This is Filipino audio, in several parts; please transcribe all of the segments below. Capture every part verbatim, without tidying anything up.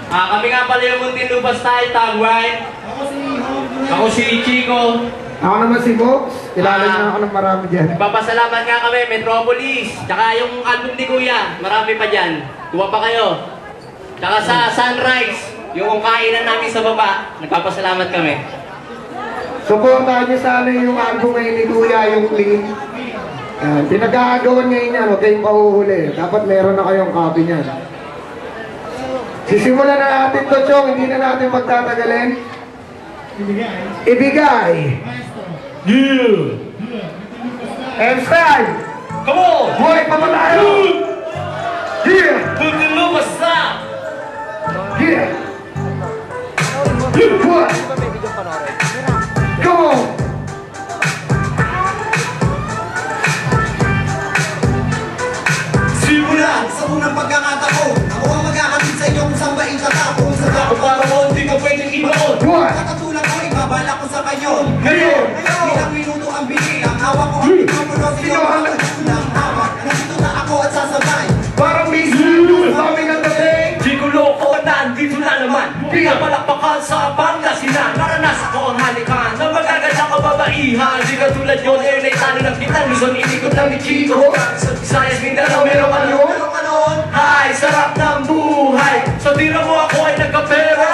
Ah, kami nga pala yung Muntinlupa Style, Tagwine. Ako si Chico. Ako naman si Mox. Kilala uh, na ako ng marami dyan. Papasalamat nga kami, Metropolis. Tsaka yung album ni Kuya, marami pa dyan. Kuha pa kayo. Tsaka sa Sunrise, yung kainan namin sa baba, nagpapasalamat kami. Supportahan niyo sana yung album ngayon ni Kuya, yung Clean. Uh, pinag-aagawan ngayon yan, huwag kayong pahuhuli. Dapat meron na kayong copy niyan. Sisimulan na natin to, Chong. Hindi na natin magtatagalin. Ibigay. Ibigay. Yeah. M-Style. Come on. Boy, pamatayo. Yeah. Muntinlupa Style. Yeah. What? Come on. Simula sa unang pagkakata ko, ako ang magkakatid sa inyong isang baing tatapong sa Ako para mo, hindi ka pwedeng ibaon. What? Katulad ko, ibabala ko sa kanyo. Ngayon. Ilang minuto ang bigay, ang hawak ko ang mikropono sa iyo. Ang hawak, nandito na ako at sasabay. Parang mismo yung kami ng dating. Chico Loco, nandito na naman. Pinapalakpakan sa Pangasinan. Naranasan ko ang halikan na magaganda kababaihan. Di ka tulad yun, eh, naitalo ng kita. Luzon, inikot lang ni Chico. Sayas, Mindanao, meron ka nun. Hi, sarap ng buhay. Sa tira mo ako ay nagkapera.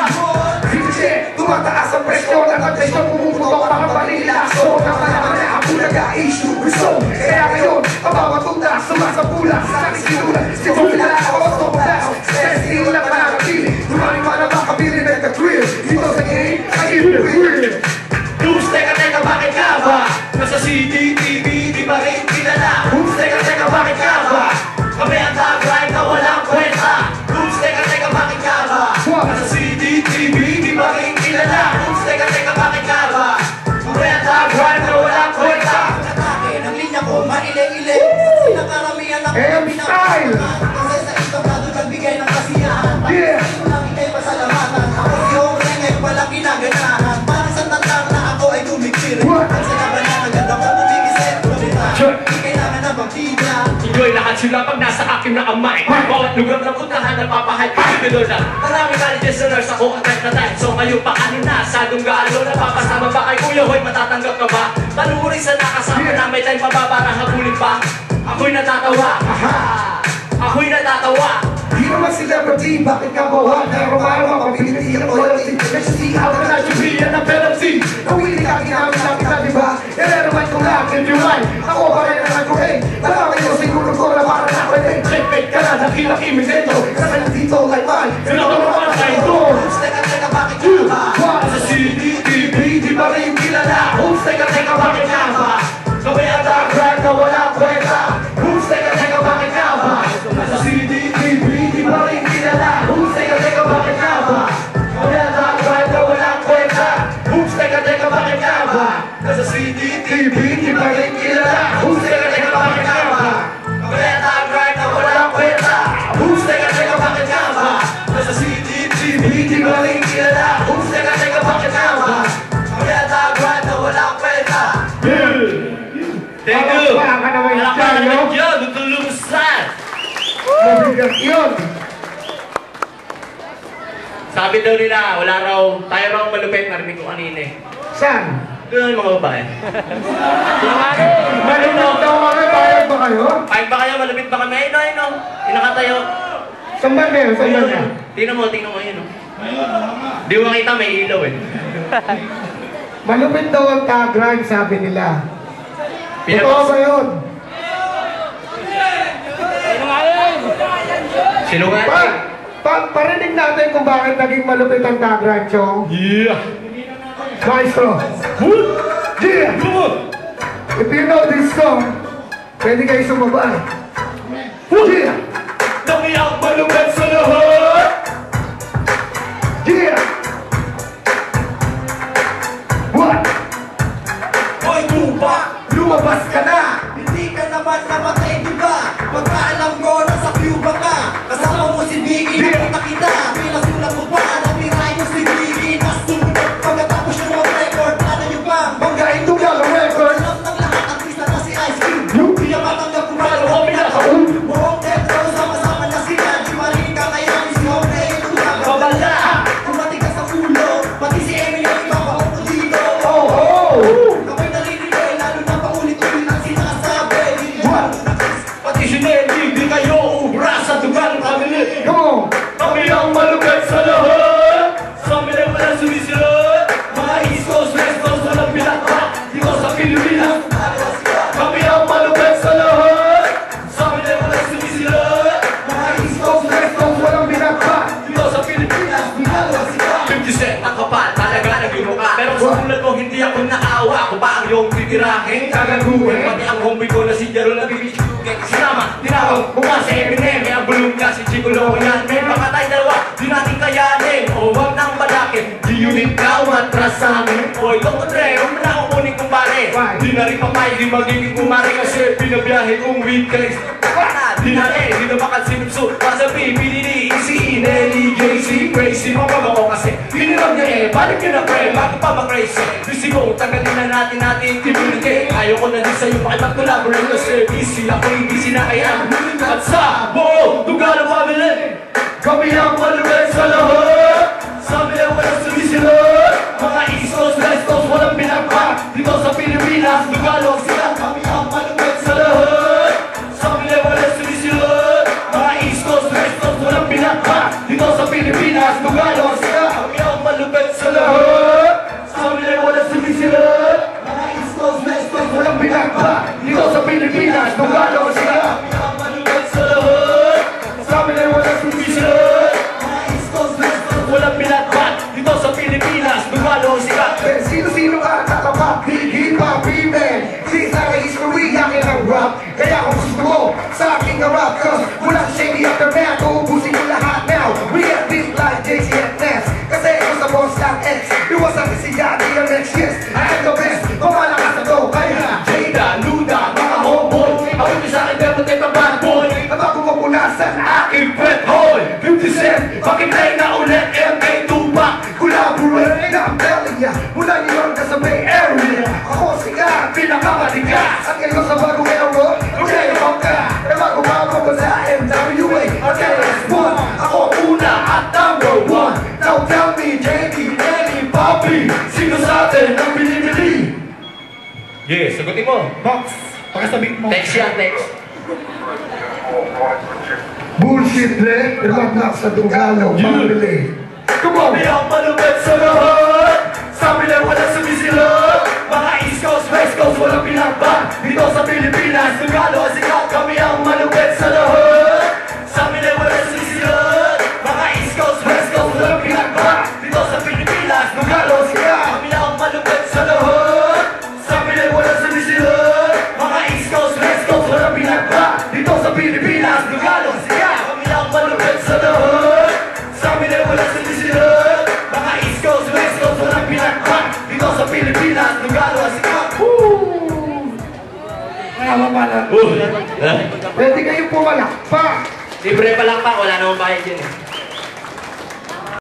Kasi tumataas ang presyon at ang presyon pumuputok mga palilaso. Nakalaman na ako nag-a-issue gusto. Kaya ngayon, ang bawat tunda sumasapula. Sa sinula, simula ako sa down. Testing lang manakapili. Tumari pa na makabili na nagka-thrill. Dito sa game, I give you the real. Who's teka teka bakit ka ba? Nasa C C T V, di ba rin kilala? Who's teka teka bakit ka ba? Kami ang tagline na walang kwenta. Who's teka teka bakit ka ba? Nasa C C T V, di ba rin kilala? Who's teka teka bakit ka ba? Kami ang tagline na walang kwenta. Atake ng linya ko, maile-ile. Pinakaramihan ako ng M-Style. Kasi sa itong lado nagbigay ng kasiyahan. Yeah. Ito lang ikay pasalamatan. Ako si Hong Rengay, walang ginaganahan. Para sa tandang na ako ay tumikir. What? Ang sinaban na naganda ko, bumigisip. Sure. Hindi kailangan na magtida. Enjoy lahat sila pag nasa akin na kamay. Bawat lugar na puntahan na papahay. Pinidol na maraming colleges na nurse ako at type na type. So ngayon pa kanina sa dunggalo. Napapasama ba kay Kuya Hoy, matatanggap ka ba? Panurin sa nakasama na may time pa ba para habulin pa? Ako'y natatawa. Ako'y natatawa. Di naman celebrity, bakit ka bawa? Pero parang mapapiliti ang loyalty. Let's see how can I be an penalty. Nawili ka, ginamit lang kita, diba? Nire-remind ko lang, if you like. Ako pa rin naman ko, hey. Malamang nyo, siguro ko na para na pwede. Checkmate ka na, nakilaki mi dito. Kasi nandito like mine. Pinaka naman kayo doon. Who's teka teka bakit ka ba? Sa C C T V, di ba rin kilala? Who's teka teka bakit ka ba? Kami ang tagline na walang kwenta. Who's teka teka bakit ka ba? Sa C C T V, di ba rin kilala? Who's teka teka bakit ka ba? Kami ang tagline na walang kwenta. Who's teka teka bakit ka ba? Sa C C T V, di ba rin kilala? Who's teka teka bakit ka ba? Kami ang tagline na walang kwenta. Who's teka teka bakit ka ba? Sa C C T V, di ba rin kilala? Who's teka teka bakit ka ba? Kami ang tagline na walang kwenta. Thank you. Wala ka naman yung Palakpakan style, naman no? yun. Muntinlupa Style. Mabigat yun. Sabi daw nila, wala raw, tayo raw malupit, narinig ko kanina eh. Saan? Doon ang mga babae. Malunod daw kami, bayad ba kayo? Kahit ba kayo, malupit ba kami? Ayun, ayun, ayun. Inakatayo. Saan ba meron? Saan ba meron? Tingnan mo, tingnan mo yun. Oh. Di mo makita, may ilaw eh. Malupit daw ang tagline, sabi nila. Totoo Pinapos- ba yun? Sino nga? Pa, pa, parinig natin kung bakit naging malupit ang tagline, Chong. Yeah! Maestro. Yeah! If you know this song, pwede kayo sumabay. Yeah! Kami ang malupit sa lahat! Yeah! What? Hoy Tupa, lumabas ka na. Hindi ka naman namatay, di ba? Pagkaalam ko, nasa Cuba ka. Kasama mo si Biggie, nakita kita. Pinasulat mo pa, natira yung si Biggie. Nasunod, pagkatapos yung mga record, ano yung bang? Banggain to gala record. Alam ng lahat, artista na si Ice Cube. Yung Di na matanggap kung paano Paano ko kami pinakaun. nakaun? Buong death row, sama-sama na sila. Di maling ka kaya ni Ano yan, men? Baka tayo dalawa, di natin kayanin. O wag nang balakid, di yun ikaw atras sa amin. Oy, Lokotre, huwag mo na akong kunin kumpare. Di na rin pamay, di magiging kumare. Kasi pinabiyahe kong weed guys. Di na eh, di na bakal sinupso. Masabi, P D D, Easy, Nelly, J C, Crazy. Mapabang ko kasi, tinirap niya eh. Balik niya na pre, bago pa mag-crazy. Busy ko, tagalin na natin natin communicate. Ayoko na din sa'yo makipag-collaborate. Kasi busy ako, busy na kaya at sa buong Tugalo family. Kami ang malupit sa lahat. Sabi na walang sumisilot. Mga East Coast, West Coast, walang pinagpa. Dito sa Pilipinas, Tugalo sila. Kami ang malupit sa lahat. Sabi na walang sumisilot. Mga East Coast, West Coast, walang pinagpa. Dito sa Pilipinas, Tugalo sila. Kami ang malupit sa lahat. Sabi na walang sumisilot. Mga East Coast, West Coast, walang pinagpa. Dito sa Pilipinas, Tugalo sila. Kami ang malupit sa lahat. Sabi na walang sumisilot. Mga East Coast, West Coast, walang pinagpa. Dito sa Pilipinas, Tugalo sila. Sino-sino ang kakapag hip-hop man? Since I history, akin ang rap. Kaya kung gusto mo sa aking rap, cause walang shady aftermath. Uubusin ko lahat now. We get this like J C and Ness. Kasi ako sa boss ng X. Iwasan kasi yan, D M X, yes. I am the best. Pumalakas na to, kaya Jada, Luda, mga homeboy. Ako yung sa akin, pero tayo bad boy. At ako mapunasan aking pet hoy. fifty cent, pakiplay na ulit. M K Tupac, collaborate. Na I'm telling ya, mula New York ka sa Bay Area. Ako siya, pinakamatigas. At ngayon sa bagong era, okay, ako ka. E bago pa ako sa M W A at K S one. Ako una at number one. Now tell me, J D, Nelly, Poppy, sino sa atin ang binibili? Yeah, sagutin mo. Box, pakasabik mo. Text yan, text. Bullshit, le. Ilagnak sa Tugalo, family. Come on! Kami ang malupit sa lahat. Sabi na walang sumisilot. Mga East Coast, West Coast, walang pinagpa. Dito sa Pilipinas, Tugalo sikat. Kami ang malupit sa lahat. Sabi na walang sumisilot. Mga East Coast, West Coast, walang pinagpa. Dito sa Pilipinas, Tugalo sikat. Kami ang malupit sa lahat. Sabi na walang sumisilot. Mga East Coast, West Coast, walang pinagpa. Dito sa Pilipinas, Tugalo sikat. Kami ang malupit sa lahat. Sabi na walang sumisilot. Mga East Coast, West Coast, walang pinagpa. Dito sa Pilipinas, Tugalo sikat. Kaya mapala. Pwede kayo pumalakpak. Libre pa lang pa, wala namang bayad yun eh.